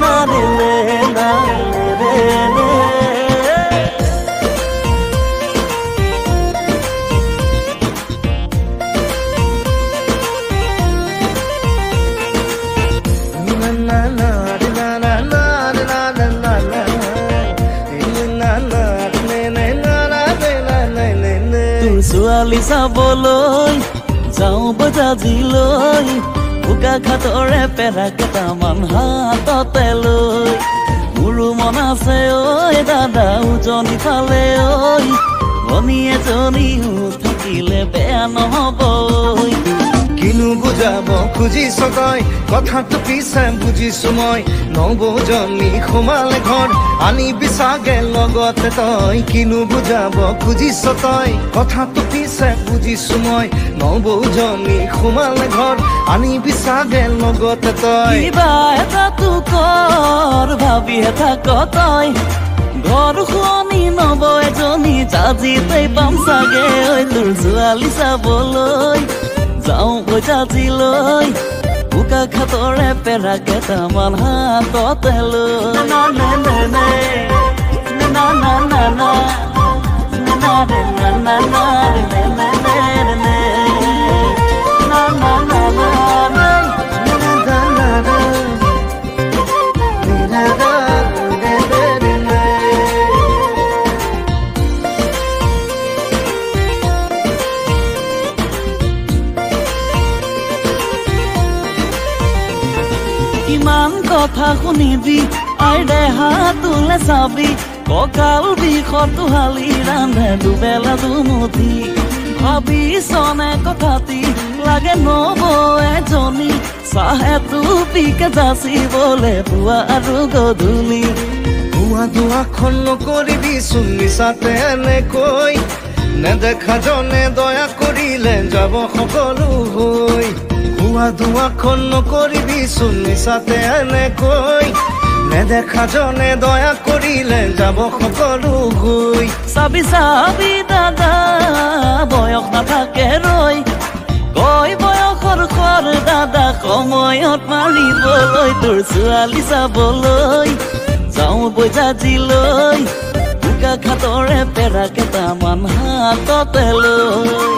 ছোৱালী চাবলৈ যাওঁ বজাজিলৈ বোকা খাটৰে পেৰা কেইটামান হাততে লৈ মোৰো মন আছে ঐ দাদা উজনি ফালে ঐ ভনী এজনীও থাকিলে বেয়া নহ'ব কিনো বুজাব খুজিছ তই কথাটো পিছে বুজিছো মই নবৌজনী সোমালে ঘৰ আনিবি চাগে লগতে তই কিনো বুজাব খুজিছ তই কথাটো পিছে বুজিছো মই নবৌজনী সোমালে ঘৰ আনিবি চাগে লগতে তই কিবা এটাতো কৰ ভাবিহে থাক তই ঘৰ শুৱনি নবৌ এজনী জাজিতে পাম চাগে ঐ তোৰ ছোৱালী চাবলৈ যাওঁ বজাজিলৈ বোকা খাটৰে পেৰা কেইটামান হাততে লৈ না না না না না না না না না না ইমান কথা শুনিবি আই দেহা তোলে চাবি কঁকাল বিষত হালি ৰান্ধে দুবেলা দুমুঠি ভাবিছনে কথাটি লাগে নবৌ এজনী চাহে টুপিকে যাচিবলে পুৱা আৰু গধূলি পুৱা দুৱাখন নকৰিবি চোন মিছাতে এনেকৈ নেদেখা জনে দয়া কৰিলে যাব সকলো হৈ পুৱা দুৱাখন নকৰিবি চোন মিছাতে এনেকৈ নেদেখা জনে দয়া কৰিলে যাব সকলো হৈ চাবি চাবি দাদা বয়স নাথাকে ৰৈ গৈ বয়সৰ খৰ দাদা সময়ত মাৰিবলৈ তোৰ ছোৱালী চাবলৈ যাওঁ বজাজিলৈ বোকা খাটৰে পেৰা কেইটামান হাততে লৈ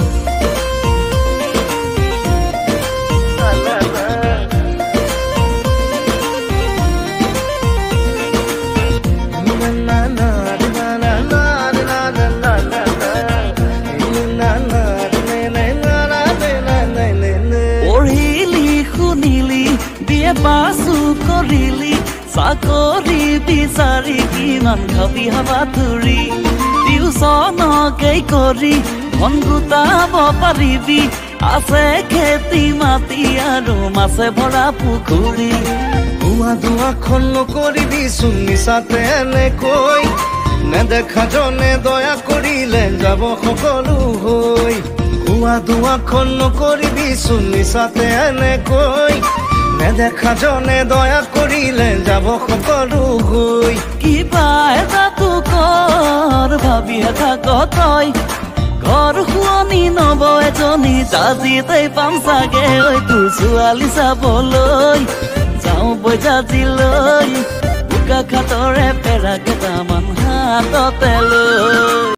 পাছো কৰিলি চাকৰি বিচাৰি কিমান খাবি হাবাথুৰি টিউচনকেই কৰি ধন গোটাব পাৰিবি আছে খেতি মাটি আৰু মাছে ভৰা পুখুৰী পুৱা দুৱাখন নকৰিবি চোন মিছাতে এনেকৈ নেদেখা জনে দয়া কৰিলে যাব সকলো হৈ পুৱা দুৱাখন নকৰিবি চোন মিছাতে এনেকৈ নেদেখা জনে দয়া কৰিলে যাব সকলো হৈ কিবা এটাতো কৰ ভাবিহে থাক তই ঘৰ শুৱনি নবৌ এজনী জাজিতে পাম চাগে ঐ তোৰ ছোৱালী চাবলৈ যাওঁ বজাজিলৈ বোকা খাটৰে পেৰা কেইটামান হাততে লৈ